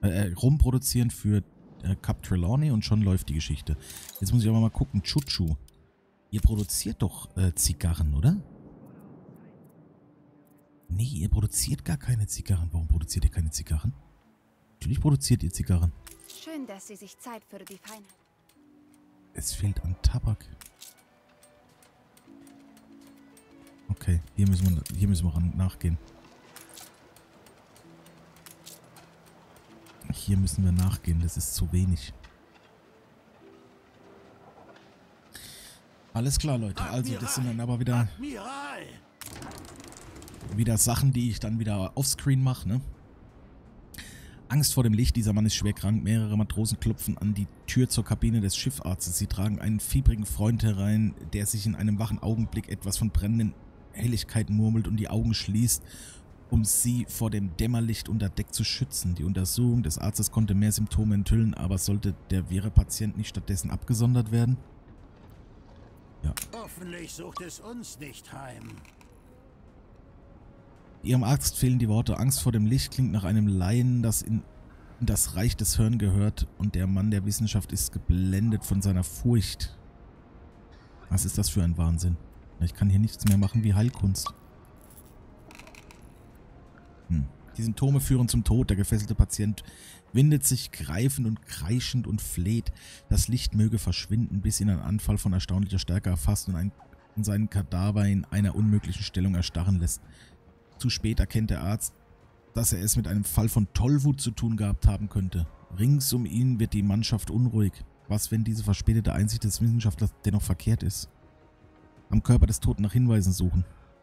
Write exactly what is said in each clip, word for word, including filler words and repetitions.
äh, rumproduzieren für äh, Cap Trelawney und schon läuft die Geschichte. Jetzt muss ich aber mal gucken, Chuchu. Ihr produziert doch äh, Zigarren, oder? Nee, ihr produziert gar keine Zigarren. Warum produziert ihr keine Zigarren? Natürlich produziert ihr Zigarren. Schön, dass Sie sich Zeit für die Feine. Es fehlt an Tabak. Okay, hier müssen wir, hier müssen wir ran, nachgehen. Hier müssen wir nachgehen, das ist zu wenig. Alles klar, Leute. Also, das sind dann aber wieder, wieder Sachen, die ich dann wieder offscreen mache, ne? Angst vor dem Licht, dieser Mann ist schwer krank. Mehrere Matrosen klopfen an die Tür zur Kabine des Schiffarztes. Sie tragen einen fiebrigen Freund herein, der sich in einem wachen Augenblick etwas von brennenden Helligkeiten murmelt und die Augen schließt, um sie vor dem Dämmerlicht unter Deck zu schützen. Die Untersuchung des Arztes konnte mehr Symptome enthüllen, aber sollte der wirre Patient nicht stattdessen abgesondert werden? Ja. Hoffentlich sucht es uns nicht heim. Ihrem Arzt fehlen die Worte. Angst vor dem Licht klingt nach einem Laien, das in das Reich des Hirn gehört, und der Mann der Wissenschaft ist geblendet von seiner Furcht. Was ist das für ein Wahnsinn? Ich kann hier nichts mehr machen wie Heilkunst. Hm. Die Symptome führen zum Tod. Der gefesselte Patient windet sich greifend und kreischend und fleht. Das Licht möge verschwinden, bis ihn ein Anfall von erstaunlicher Stärke erfasst und, ein, und seinen Kadaver in einer unmöglichen Stellung erstarren lässt. Zu spät erkennt der Arzt, dass er es mit einem Fall von Tollwut zu tun gehabt haben könnte. Rings um ihn wird die Mannschaft unruhig. Was, wenn diese verspätete Einsicht des Wissenschaftlers dennoch verkehrt ist? Am Körper des Toten nach Hinweisen suchen.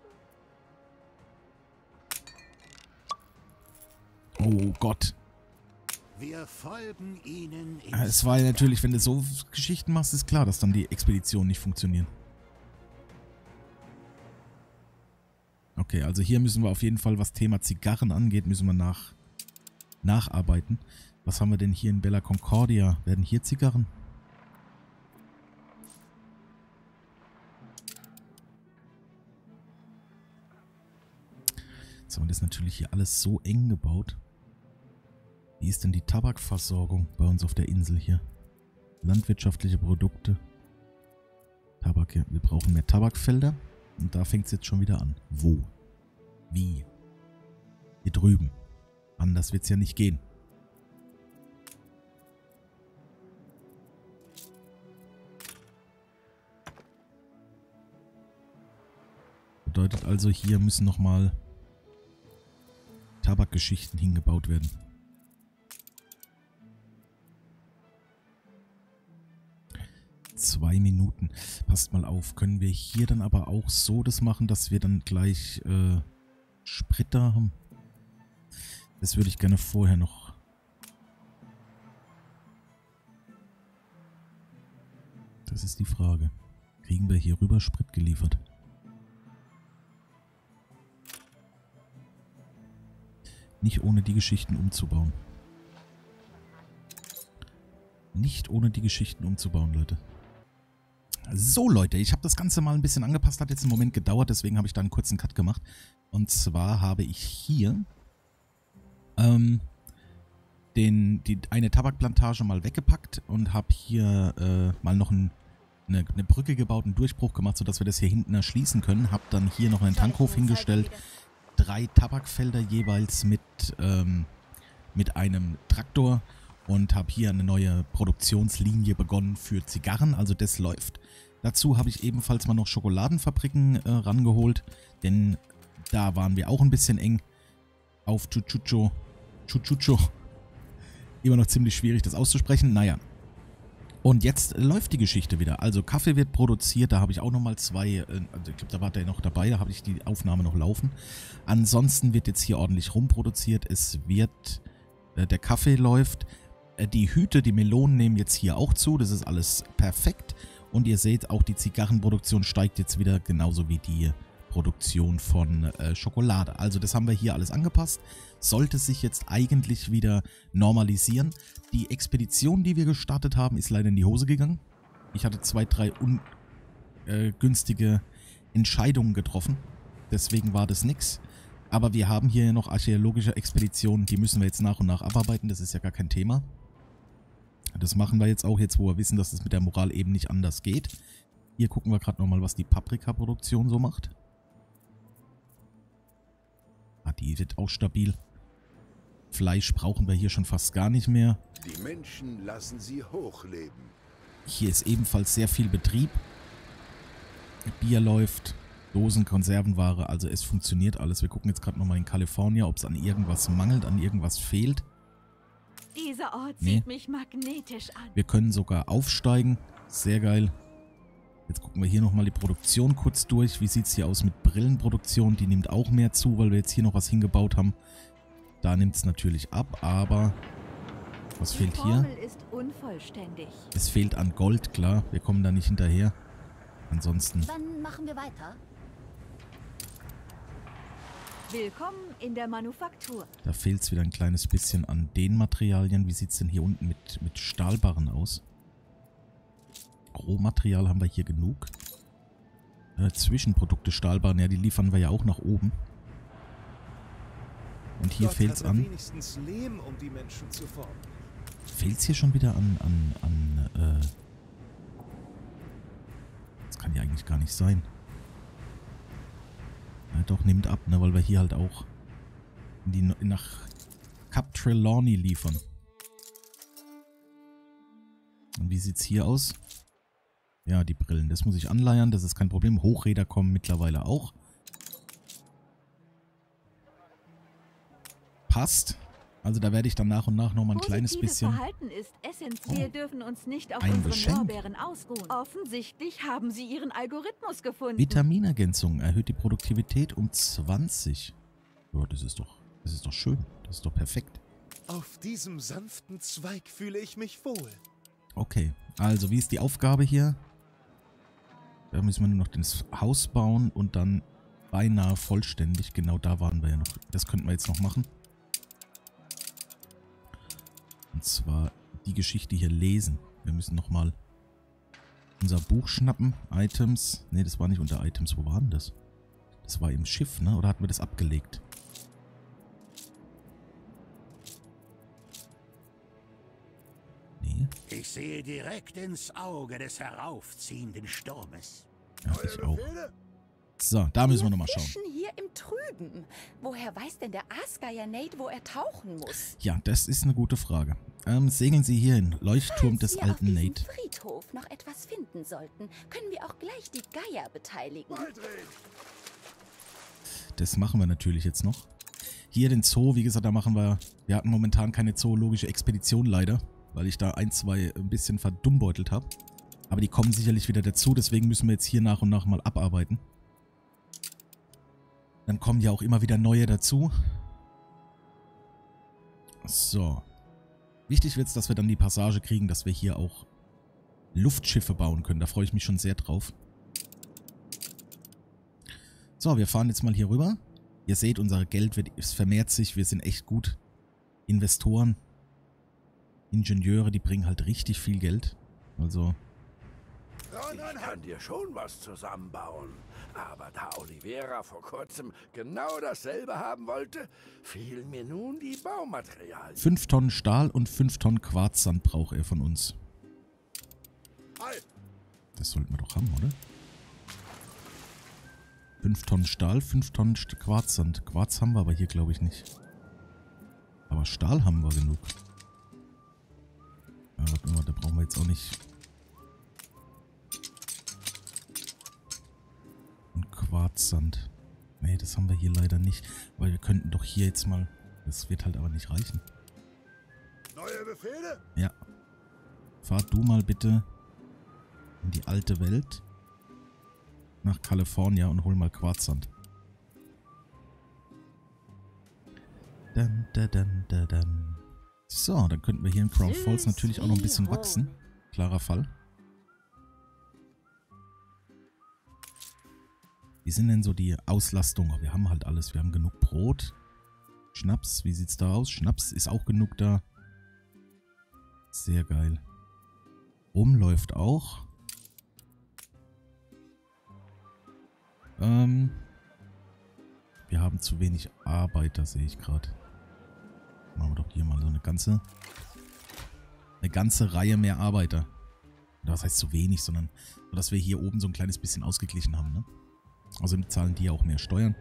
Oh Gott. Wir folgen ihnen. Es war ja natürlich, wenn du so Geschichten machst, ist klar, dass dann die Expeditionen nicht funktionieren. Okay, also hier müssen wir auf jeden Fall, was Thema Zigarren angeht, müssen wir nach, nacharbeiten. Was haben wir denn hier in Bella Concordia? Werden hier Zigarren? So, und das ist natürlich hier alles so eng gebaut. Wie ist denn die Tabakversorgung bei uns auf der Insel hier? Landwirtschaftliche Produkte. Tabak, ja. Wir brauchen mehr Tabakfelder. Und da fängt es jetzt schon wieder an. Wo? Wie? Hier drüben. Anders wird es ja nicht gehen. Bedeutet also, hier müssen nochmal Tabakgeschichten hingebaut werden. Zwei Minuten. Passt mal auf. Können wir hier dann aber auch so das machen, dass wir dann gleich äh, Sprit da haben? Das würde ich gerne vorher noch. Das ist die Frage. Kriegen wir hier rüber Sprit geliefert? Nicht ohne die Geschichten umzubauen. Nicht ohne die Geschichten umzubauen, Leute. So, Leute, ich habe das Ganze mal ein bisschen angepasst, hat jetzt einen Moment gedauert, deswegen habe ich da einen kurzen Cut gemacht. Und zwar habe ich hier ähm, den, die, eine Tabakplantage mal weggepackt und habe hier äh, mal noch ein, eine, eine Brücke gebaut, einen Durchbruch gemacht, sodass wir das hier hinten erschließen können. Habe dann hier noch einen Tankhof hingestellt, drei Tabakfelder jeweils mit, ähm, mit einem Traktor. Und habe hier eine neue Produktionslinie begonnen für Zigarren, also das läuft. Dazu habe ich ebenfalls mal noch Schokoladenfabriken äh, rangeholt, denn da waren wir auch ein bisschen eng auf Chuchucho. Chuchucho. Immer noch ziemlich schwierig, das auszusprechen. Naja. Und jetzt läuft die Geschichte wieder. Also Kaffee wird produziert, da habe ich auch nochmal zwei, äh, also ich glaube, da war der noch dabei, da habe ich die Aufnahme noch laufen. Ansonsten wird jetzt hier ordentlich rumproduziert. Es wird, äh, der Kaffee läuft. Die Hüte, die Melonen nehmen jetzt hier auch zu. Das ist alles perfekt. Und ihr seht, auch die Zigarrenproduktion steigt jetzt wieder, genauso wie die Produktion von äh, Schokolade. Also das haben wir hier alles angepasst. Sollte sich jetzt eigentlich wieder normalisieren. Die Expedition, die wir gestartet haben, ist leider in die Hose gegangen. Ich hatte zwei, drei ungünstige äh, Entscheidungen getroffen. Deswegen war das nix. Aber wir haben hier noch archäologische Expeditionen, die müssen wir jetzt nach und nach abarbeiten, das ist ja gar kein Thema. Das machen wir jetzt auch, jetzt wo wir wissen, dass es mit der Moral eben nicht anders geht. Hier gucken wir gerade nochmal, was die Paprikaproduktion so macht. Ah, die wird auch stabil. Fleisch brauchen wir hier schon fast gar nicht mehr. Die Menschen lassen sie hochleben. Hier ist ebenfalls sehr viel Betrieb. Bier läuft, Dosen, Konservenware, also es funktioniert alles. Wir gucken jetzt gerade nochmal in Kalifornien, ob es an irgendwas mangelt, an irgendwas fehlt. Dieser Ort Nee. sieht mich magnetisch an. Wir können sogar aufsteigen. Sehr geil. Jetzt gucken wir hier nochmal die Produktion kurz durch. Wie sieht es hier aus mit Brillenproduktion? Die nimmt auch mehr zu, weil wir jetzt hier noch was hingebaut haben. Da nimmt es natürlich ab, aber was Die fehlt hier? Formel ist unvollständig. Es fehlt an Gold, klar. Wir kommen da nicht hinterher. Ansonsten, Wann machen wir weiter? Willkommen in der Manufaktur. da fehlt es wieder ein kleines bisschen an den Materialien. Wie sieht es denn hier unten mit, mit Stahlbarren aus? Rohmaterial haben wir hier genug. Äh, Zwischenprodukte, Stahlbarren, ja, die liefern wir ja auch nach oben. Und hier Gott fehlt es hat er an. wenigstens Lehm, um die Menschen zu formen. Fehlt es hier schon wieder an, an, an, äh... Das kann ja eigentlich gar nicht sein. Ja, doch, nimmt ab, ne, weil wir hier halt auch in die, nach Cap Trelawney liefern. Und wie sieht's hier aus? Ja, die Brillen, das muss ich anleiern, das ist kein Problem. Hochräder kommen mittlerweile auch. Passt. Also da werde ich dann nach und nach nochmal ein kleines Positives bisschen... Verhalten ist essentiell. Wir Oh. dürfen uns nicht auf Ein unseren Geschenk. Lorbeeren ausruhen. Offensichtlich haben sie ihren Algorithmus gefunden. Vitaminergänzung erhöht die Produktivität um zwanzig. Ja, das ist doch, das ist doch schön. Das ist doch perfekt. Auf diesem sanften Zweig fühle ich mich wohl. Okay, also wie ist die Aufgabe hier? Da müssen wir nur noch das Haus bauen und dann beinahe vollständig. Genau da waren wir ja noch. Das könnten wir jetzt noch machen. Und zwar die Geschichte hier lesen. Wir müssen nochmal unser Buch schnappen. Items. Ne, das war nicht unter Items. Wo war denn das? Das war im Schiff, ne? Oder hatten wir das abgelegt? Nee. Ich sehe direkt ins Auge des heraufziehenden Sturmes. Ja, ich auch. So, da müssen wir nochmal schauen. Fischen hier im Trüben. Woher weiß denn der Aasgeier Nate, wo er tauchen muss? Ja, das ist eine gute Frage. Ähm, segeln Sie hier hin. Leuchtturm Falls des wir alten auf diesem Nate. Friedhof noch etwas finden sollten, können wir auch gleich die Geier beteiligen. Das machen wir natürlich jetzt noch. Hier den Zoo, wie gesagt, da machen wir... Wir hatten momentan keine zoologische Expedition leider, weil ich da ein, zwei ein bisschen verdummbeutelt habe. Aber die kommen sicherlich wieder dazu, deswegen müssen wir jetzt hier nach und nach mal abarbeiten. Dann kommen ja auch immer wieder neue dazu. So. Wichtig wird es, dass wir dann die Passage kriegen, dass wir hier auch Luftschiffe bauen können. Da freue ich mich schon sehr drauf. So, wir fahren jetzt mal hier rüber. Ihr seht, unser Geld wird, es vermehrt sich. Wir sind echt gut. Investoren, Ingenieure, die bringen halt richtig viel Geld. Also... Ich kann dir schon was zusammenbauen. Aber da Oliveira vor kurzem genau dasselbe haben wollte, fehlen mir nun die Baumaterialien. fünf Tonnen Stahl und fünf Tonnen Quarzsand braucht er von uns. Das sollten wir doch haben, oder? fünf Tonnen Stahl, fünf Tonnen Quarzsand. Quarz haben wir aber hier, glaube ich, nicht. Aber Stahl haben wir genug. Ja, warte mal, da brauchen wir jetzt auch nicht... Und Quarzsand. Nee, das haben wir hier leider nicht. Weil wir könnten doch hier jetzt mal... Das wird halt aber nicht reichen. Neue Befehle? Ja. Fahr du mal bitte in die alte Welt. Nach Kalifornien und hol mal Quarzsand. Dun, dun, dun, dun, dun. So, dann könnten wir hier in Crown Falls natürlich auch noch ein bisschen wachsen. Klarer Fall. Wie sind denn so die Auslastungen? Wir haben halt alles. Wir haben genug Brot. Schnaps, wie sieht's da aus? Schnaps ist auch genug da. Sehr geil. Rum läuft auch. Ähm. Wir haben zu wenig Arbeiter, sehe ich gerade. Machen wir doch hier mal so eine ganze... Eine ganze Reihe mehr Arbeiter. Das heißt zu wenig, sondern so, dass wir hier oben so ein kleines bisschen ausgeglichen haben, ne? Außerdem zahlen die ja auch mehr Steuern.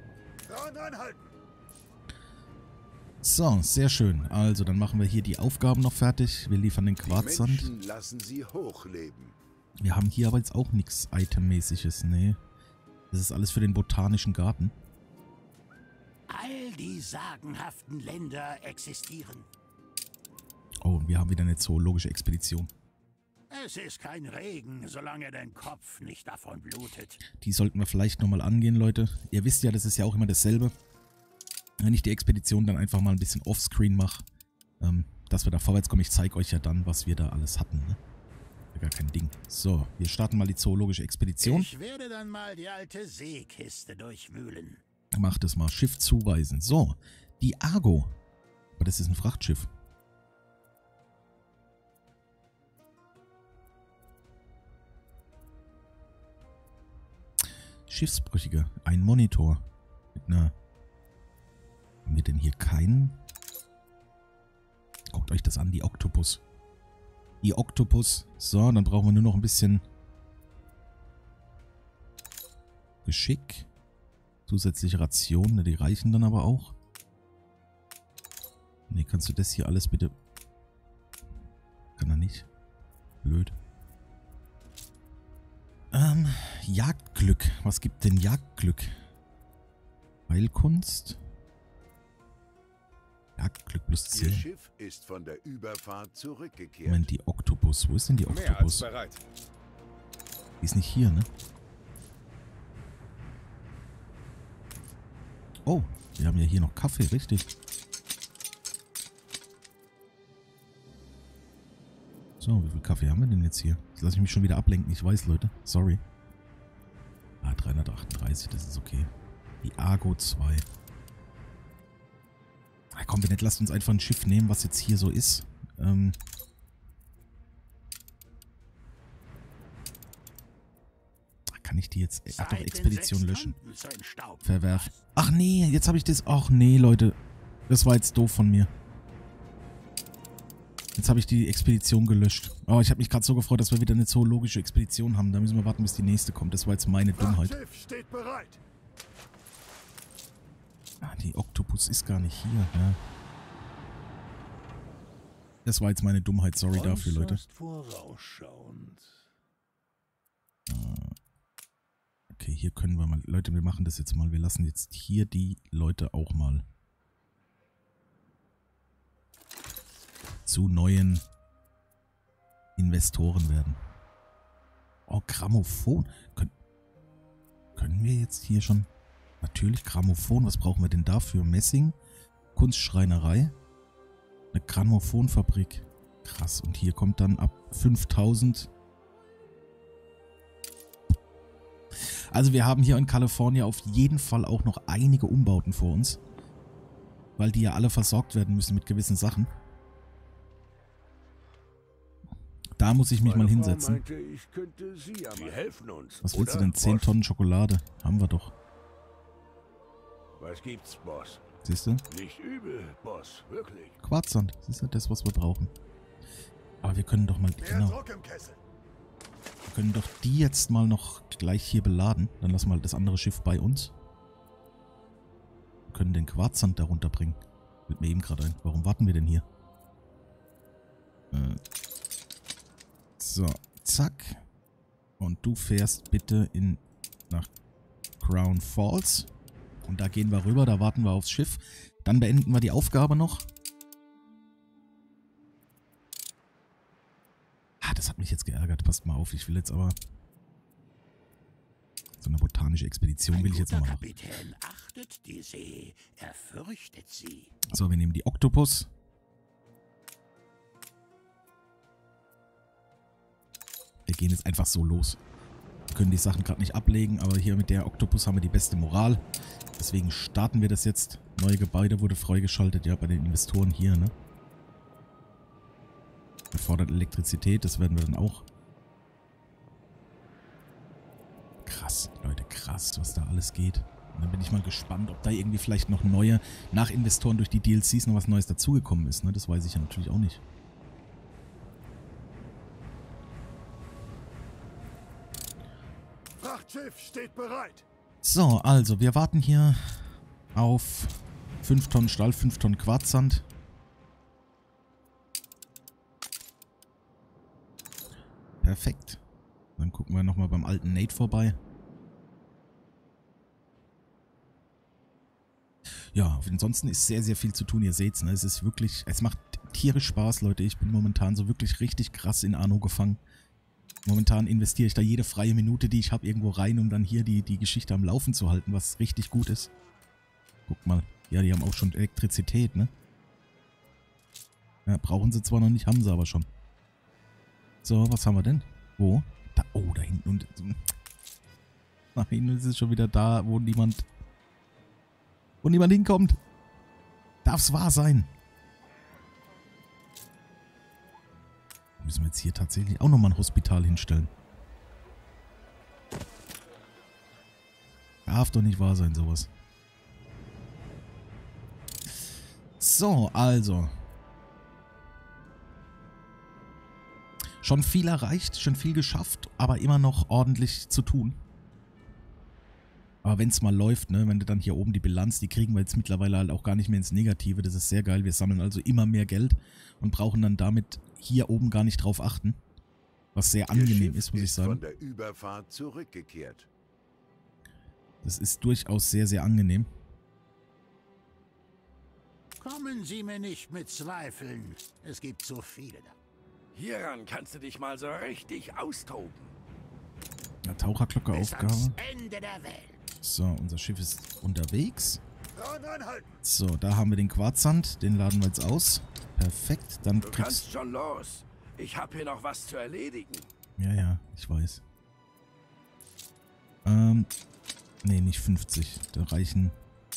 So, sehr schön. Also, dann machen wir hier die Aufgaben noch fertig. Wir liefern den Quarzsand. Die Menschen lassen sie hochleben. Wir haben hier aber jetzt auch nichts Itemmäßiges, nee. Das ist alles für den botanischen Garten. All die sagenhaften Länder existieren. Oh, und wir haben wieder eine zoologische Expedition. Es ist kein Regen, solange dein Kopf nicht davon blutet. Die sollten wir vielleicht nochmal angehen, Leute. Ihr wisst ja, das ist ja auch immer dasselbe. Wenn ich die Expedition dann einfach mal ein bisschen offscreen mache, ähm, dass wir da vorwärts kommen. Ich zeige euch ja dann, was wir da alles hatten, ne? Gar kein Ding. So, wir starten mal die zoologische Expedition. Ich werde dann mal die alte Seekiste durchwühlen. Macht es mal. Schiff zuweisen. So, die Argo. Aber das ist ein Frachtschiff. Schiffsbrüchige. Ein Monitor. Mit einer... Haben wir denn hier keinen? Guckt euch das an, die Oktopus. Die Oktopus. So, dann brauchen wir nur noch ein bisschen Geschick. Zusätzliche Rationen, die reichen dann aber auch. Ne, kannst du das hier alles bitte... Kann er nicht. Blöd. Ähm, Jagdglück. Was gibt denn Jagdglück? Heilkunst? Jagdglück plus Ihr zehn. Schiff ist von der Überfahrt zurückgekehrt. Moment, die Oktopus. Wo ist denn die Mehr als Oktopus? bereit. Die ist nicht hier, ne? Oh, wir haben ja hier noch Kaffee, richtig. So, wie viel Kaffee haben wir denn jetzt hier? Jetzt lasse ich mich schon wieder ablenken, ich weiß, Leute. Sorry. Ah, dreihundertachtunddreißig, das ist okay. Die Argo zwei. Ah, komm, Bennett, lasst uns einfach ein Schiff nehmen, was jetzt hier so ist. Ähm... Kann ich die jetzt... Ach doch, Expedition löschen. Verwerfen. Ach nee, jetzt habe ich das... Ach nee, Leute. Das war jetzt doof von mir. Jetzt habe ich die Expedition gelöscht. Oh, ich habe mich gerade so gefreut, dass wir wieder eine zoologische Expedition haben. Da müssen wir warten, bis die nächste kommt. Das war jetzt meine Dummheit. Steht bereit. Ah, die Oktopus ist gar nicht hier. Ja. Das war jetzt meine Dummheit. Sorry dafür, Leute. Vorausschauend. Okay, hier können wir mal... Leute, wir machen das jetzt mal. Wir lassen jetzt hier die Leute auch mal zu neuen Investoren werden. Oh, Grammophon. Können, können wir jetzt hier schon... Natürlich Grammophon. Was brauchen wir denn dafür? Messing, Kunstschreinerei, eine Grammophonfabrik. Krass. Und hier kommt dann ab fünftausend... Also wir haben hier in Kalifornien auf jeden Fall auch noch einige Umbauten vor uns. Weil die ja alle versorgt werden müssen mit gewissen Sachen. Da muss ich mich mal hinsetzen. Meinte, ich könnte Sie aber. Sie helfen uns. Was willst du oder, denn? zehn Boss? Tonnen Schokolade. Haben wir doch. Was gibt's, Boss? Siehst du? Nicht übel, Boss. Wirklich. Quarzsand. Das ist ja das, was wir brauchen. Aber wir können doch mal... Genau. Druck im Kessel. Wir können doch die jetzt mal noch gleich hier beladen. Dann lassen wir das andere Schiff bei uns. Wir können den Quarzsand da runterbringen. Fällt mir eben gerade ein. Warum warten wir denn hier? Äh. So, zack. Und du fährst bitte in nach Crown Falls. Und da gehen wir rüber, da warten wir aufs Schiff. Dann beenden wir die Aufgabe noch. Ah, das hat mich jetzt geärgert. Passt mal auf, ich will jetzt aber... So eine botanische Expedition will ich jetzt nochmal machen. Kapitän achtet die See, er fürchtet sie. So, wir nehmen die Oktopus. Wir gehen jetzt einfach so los. Wir können die Sachen gerade nicht ablegen, aber hier mit der Oktopus haben wir die beste Moral. Deswegen starten wir das jetzt. Neue Gebäude wurde freigeschaltet, ja, bei den Investoren hier, ne? Erfordert Elektrizität, das werden wir dann auch. Krass, Leute, krass, was da alles geht. Und dann bin ich mal gespannt, ob da irgendwie vielleicht noch neue Nachinvestoren durch die D L Cs noch was Neues dazugekommen ist. Ne? Das weiß ich ja natürlich auch nicht. Frachtschiff steht bereit. So, also wir warten hier auf fünf Tonnen Stahl, fünf Tonnen Quarzsand. Perfekt. Dann gucken wir nochmal beim alten Nate vorbei. Ja, ansonsten ist sehr, sehr viel zu tun. Ihr seht's, ne? Es ist wirklich, es macht tierisch Spaß, Leute. Ich bin momentan so wirklich richtig krass in Anno gefangen. Momentan investiere ich da jede freie Minute, die ich habe, irgendwo rein, um dann hier die, die Geschichte am Laufen zu halten, was richtig gut ist. Guck mal. Ja, die haben auch schon Elektrizität, ne? Ja, brauchen sie zwar noch nicht, haben sie aber schon. So, was haben wir denn? Wo? Da, oh, da hinten. Und, da hinten ist es schon wieder da, wo niemand... Wo niemand hinkommt. Darf's wahr sein? Müssen wir jetzt hier tatsächlich auch nochmal ein Hospital hinstellen. Darf doch nicht wahr sein, sowas. So, also. Schon viel erreicht, schon viel geschafft, aber immer noch ordentlich zu tun. Aber wenn es mal läuft, ne, wenn du dann hier oben die Bilanz, die kriegen wir jetzt mittlerweile halt auch gar nicht mehr ins Negative. Das ist sehr geil. Wir sammeln also immer mehr Geld und brauchen dann damit hier oben gar nicht drauf achten. Was sehr angenehm ist, muss ich sagen. Von der Überfahrt zurückgekehrt. Das ist durchaus sehr, sehr angenehm. Kommen Sie mir nicht mit Zweifeln. Es gibt so viele da. Hieran kannst du dich mal so richtig austoben. Eine Taucherglocke-Aufgabe. Bis ans Ende der Welt. So, unser Schiff ist unterwegs. Dran anhalten. So, da haben wir den Quarzsand. Den laden wir jetzt aus. Perfekt. Dann Du kriegst kannst schon los. Ich habe hier noch was zu erledigen. Ja, ja, ich weiß. Ähm, nee, nicht fünfzig. Da reichen...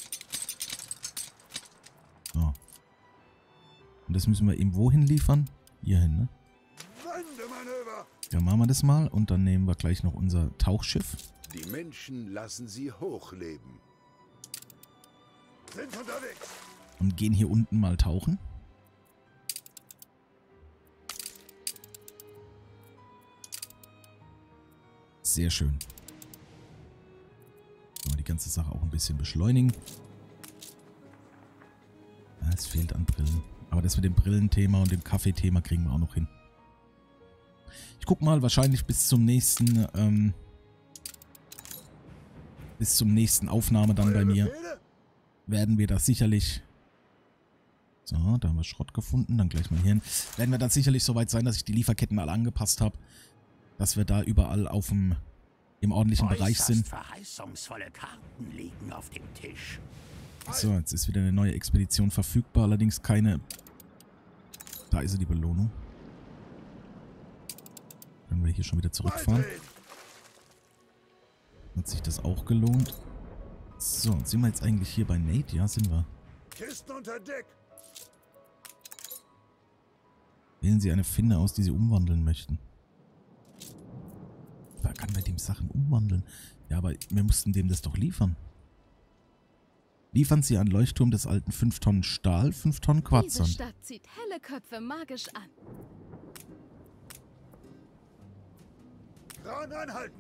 So. Und das müssen wir ihm wohin liefern? Hier hin, ne? Wendemanöver. Ja, machen wir das mal. Und dann nehmen wir gleich noch unser Tauchschiff. Die Menschen lassen sie hochleben. Sind unterwegs. Und gehen hier unten mal tauchen. Sehr schön. Die ganze Sache auch ein bisschen beschleunigen. Ja, es fehlt an Brillen. Aber das mit dem Brillenthema und dem Kaffeethema kriegen wir auch noch hin. Ich guck mal, wahrscheinlich bis zum nächsten, ähm, bis zum nächsten Aufnahme dann bei mir werden wir das sicherlich... So, da haben wir Schrott gefunden, dann gleich mal hier hin. Werden wir dann sicherlich soweit sein, dass ich die Lieferketten alle angepasst habe. Dass wir da überall auf dem, im ordentlichen Bereich sind. Verheißungsvolle Karten liegen auf dem Tisch. So, jetzt ist wieder eine neue Expedition verfügbar, allerdings keine... Da ist sie, die Belohnung. Können wir hier schon wieder zurückfahren. Hat sich das auch gelohnt. So, sind wir jetzt eigentlich hier bei Nate? Ja, sind wir. Kisten unter Deck. Wählen Sie eine Finne aus, die Sie umwandeln möchten. Da kann man dem Sachen umwandeln. Ja, aber wir mussten dem das doch liefern. Liefern Sie einen Leuchtturm des alten fünf Tonnen Stahl, fünf Tonnen Quarzsand. Diese Stadt zieht helle Köpfe magisch an. Dran anhalten.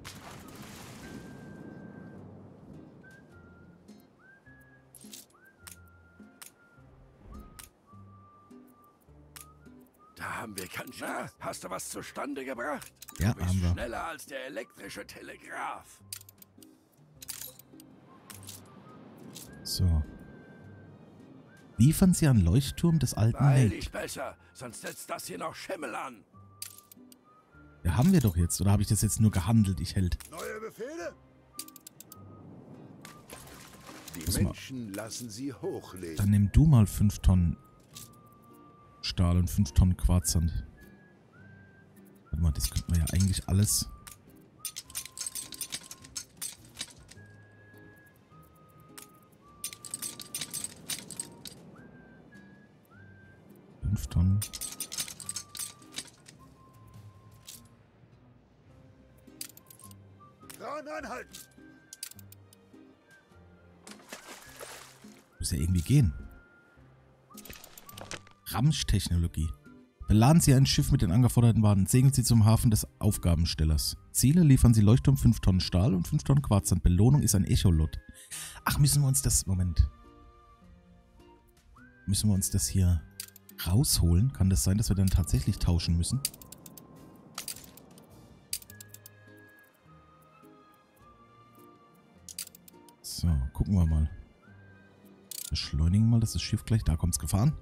Da haben wir ganz schön. Na, hast du was zustande gebracht? Ja, du bist haben wir. schneller als der elektrische Telegraph. So. Liefern Sie einen Leuchtturm des alten Beeil Nate. dich besser, sonst setzt das hier noch Schimmel an. Ja, haben wir doch jetzt. Oder habe ich das jetzt nur gehandelt, ich Held? Neue Befehle? Die Pass mal. Menschen lassen sie hochleben. Dann nimm du mal fünf Tonnen Stahl und fünf Tonnen Quarzsand. Warte mal, das könnten wir ja eigentlich alles... fünf Tonnen. Dran anhalten. muss ja irgendwie gehen. Ramsch-Technologie. Beladen Sie ein Schiff mit den angeforderten Waren. Segeln Sie zum Hafen des Aufgabenstellers. Ziele: liefern Sie Leuchtturm, fünf Tonnen Stahl und fünf Tonnen Quarzsand. Belohnung ist ein Echolot. Ach, müssen wir uns das... Moment. Müssen wir uns das hier rausholen? Kann das sein, dass wir dann tatsächlich tauschen müssen? So, gucken wir mal. Beschleunigen mal, das ist das Schiff gleich. Da kommt es gefahren.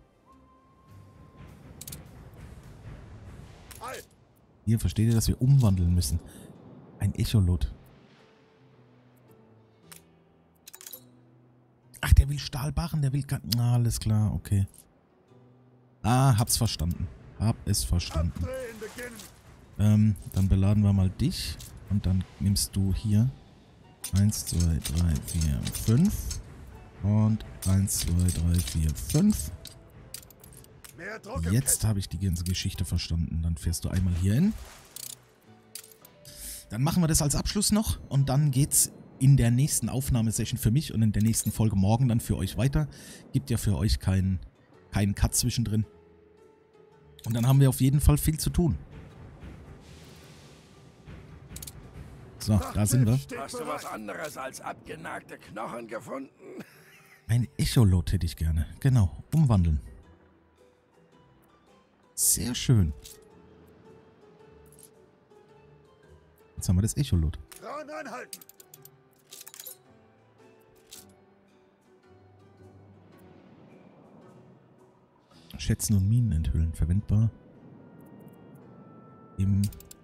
Hier, versteht ihr, dass wir umwandeln müssen? Ein Echolot. Ach, der will Stahlbarren, der will... Ah, alles klar, okay. Ah, hab's verstanden. Hab es verstanden. Ähm, dann beladen wir mal dich. Und dann nimmst du hier eins, zwei, drei, vier, fünf. Und eins, zwei, drei, vier, fünf. Jetzt habe ich die ganze Geschichte verstanden. Dann fährst du einmal hier hin. Dann machen wir das als Abschluss noch. Und dann geht's in der nächsten Aufnahmesession für mich und in der nächsten Folge morgen dann für euch weiter. Gibt ja für euch keinen keinen Cut zwischendrin. Und dann haben wir auf jeden Fall viel zu tun. So, da sind wir. Hast du was anderes als abgenagte Knochen gefunden? Ein Echolot hätte ich gerne. Genau, umwandeln. Sehr schön. Jetzt haben wir das Echolot. Anhalten. Schätzen und Minen enthüllen. Verwendbar. Im...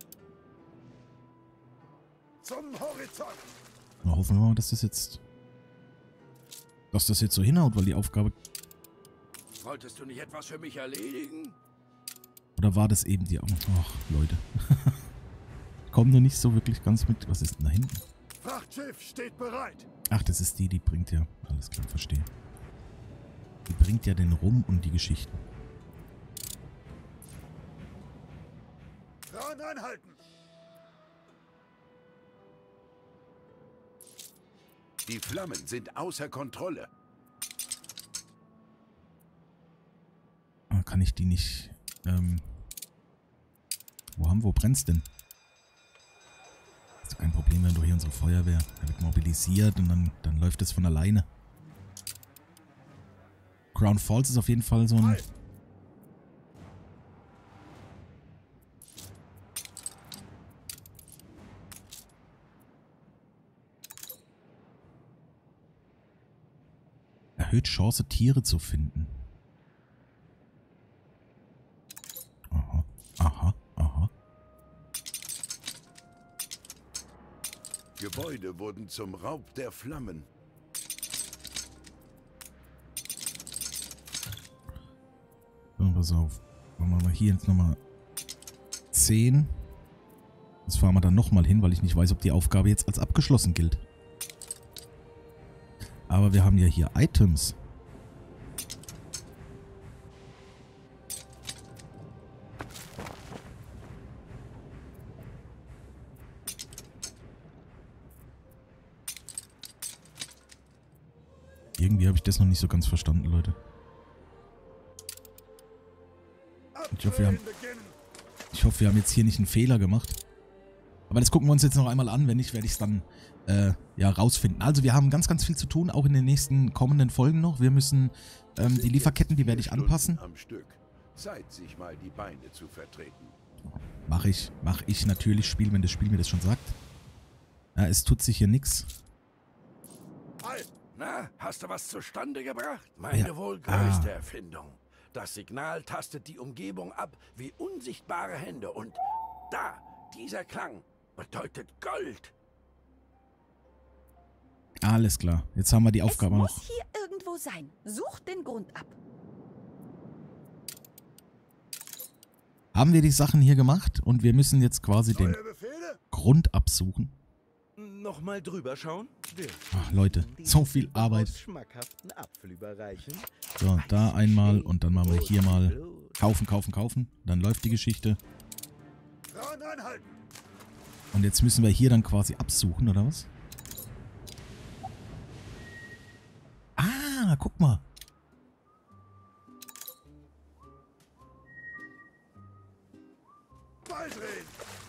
Zum Horizont. Na, hoffen wir mal, dass das jetzt... Dass das jetzt so hinhaut, weil die Aufgabe... Wolltest du nicht etwas für mich erledigen? Oder war das eben die... Ach, Leute. Kommen nur nicht so wirklich ganz mit... Was ist denn da hinten? Frachtschiff steht bereit. Ach, das ist die, die bringt ja... Alles klar, verstehe. Die bringt ja den Rum und die Geschichten. Dran anhalten. Die Flammen sind außer Kontrolle. Ah, kann ich die nicht... Ähm... Wo haben wir... Wo brennt's denn? Ist kein Problem, wenn du hier unsere Feuerwehr... Da wird mobilisiert und dann, dann läuft es von alleine. Crown Falls ist auf jeden Fall so ein... Erhöht Chance, Tiere zu finden. Aha, aha, aha. Gebäude wurden zum Raub der Flammen. So, pass auf. Machen wir mal hier jetzt nochmal zehn. Das fahren wir dann nochmal hin, weil ich nicht weiß, ob die Aufgabe jetzt als abgeschlossen gilt. Aber wir haben ja hier Items. Irgendwie habe ich das noch nicht so ganz verstanden, Leute. Ich hoffe, wir haben, ich hoffe, wir haben jetzt hier nicht einen Fehler gemacht. Aber das gucken wir uns jetzt noch einmal an. Wenn nicht, werde ich es dann äh, ja, rausfinden. Also wir haben ganz, ganz viel zu tun, auch in den nächsten kommenden Folgen noch. Wir müssen ähm, die Lieferketten, die werde ich anpassen. Am Stück. Zeit, sich mal die Beine zu vertreten. Mache ich, mache ich natürlich Spiel, wenn das Spiel mir das schon sagt. Ja, es tut sich hier nichts. Na, hast du was zustande gebracht? Meine Ja. wohl größte Ah. Erfindung. Das Signal tastet die Umgebung ab wie unsichtbare Hände. Und da, dieser Klang bedeutet Gold. Alles klar. Jetzt haben wir die Aufgabe Es noch. muss hier irgendwo sein. Sucht den Grund ab. Haben wir die Sachen hier gemacht und wir müssen jetzt quasi den Neue Befehle? Grund absuchen. Nochmal drüber schauen? Ach, Leute, so viel Arbeit. Schmackhaften Apfel überreichen. So, da einmal und dann machen wir hier mal kaufen, kaufen, kaufen. Dann läuft die Geschichte. Dran anhalten. Und jetzt müssen wir hier dann quasi absuchen, oder was? Ah, Ah, guck mal. Beidrehen!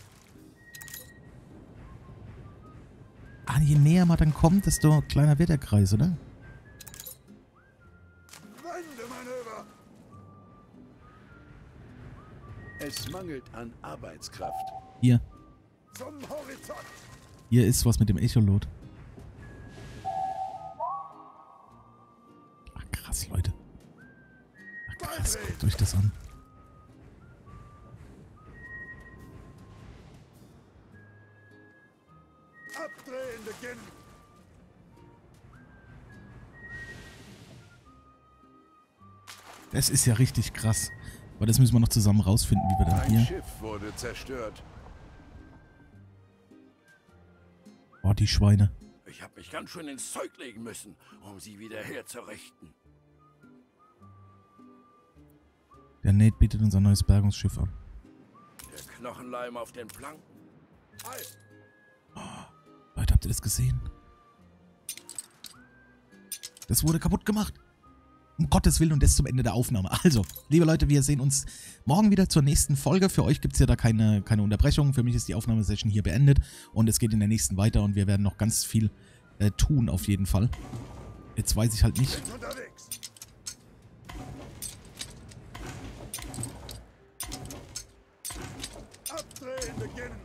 Ah, je näher man dann kommt, desto kleiner wird der Kreis, oder? Wendemanöver! Es mangelt an Arbeitskraft. Hier. Zum Horizont! Hier ist was mit dem Echolot. Ach, krass, Leute. Ach, krass, guckt euch das an. Abdrehen beginnen! Das ist ja richtig krass. Aber das müssen wir noch zusammen rausfinden, wie wir dann Ein hier... Schiff wurde zerstört. Oh, die Schweine. Ich habe mich ganz schön ins Zeug legen müssen, um sie wieder herzurichten. Der Nate bietet uns ein neues Bergungsschiff an. Der Knochenleim auf den Planken. Halt! Leute, habt ihr das gesehen? Das wurde kaputt gemacht. Um Gottes Willen, und das zum Ende der Aufnahme. Also, liebe Leute, wir sehen uns morgen wieder zur nächsten Folge. Für euch gibt es ja da keine, keine Unterbrechung. Für mich ist die Aufnahmesession hier beendet. Und es geht in der nächsten weiter und wir werden noch ganz viel äh, tun, auf jeden Fall. Jetzt weiß ich halt nicht... Sind unterwegs! Abdrehen beginnen!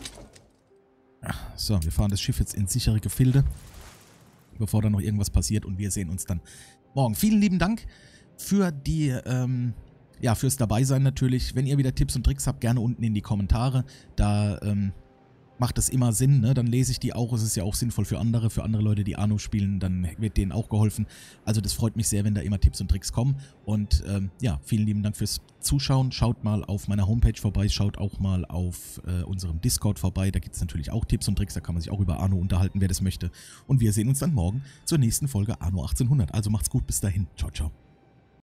So, wir fahren das Schiff jetzt in sichere Gefilde, bevor da noch irgendwas passiert, und wir sehen uns dann morgen. Vielen lieben Dank für die, ähm, ja, fürs Dabeisein natürlich. Wenn ihr wieder Tipps und Tricks habt, gerne unten in die Kommentare. Da, ähm, macht das immer Sinn, ne? Dann lese ich die auch. Es ist ja auch sinnvoll für andere, für andere Leute, die Anno spielen, dann wird denen auch geholfen. Also das freut mich sehr, wenn da immer Tipps und Tricks kommen. Und ähm, ja, vielen lieben Dank fürs Zuschauen. Schaut mal auf meiner Homepage vorbei, schaut auch mal auf äh, unserem Discord vorbei. Da gibt es natürlich auch Tipps und Tricks, da kann man sich auch über Anno unterhalten, wer das möchte. Und wir sehen uns dann morgen zur nächsten Folge Anno achtzehnhundert. Also macht's gut, bis dahin. Ciao, ciao.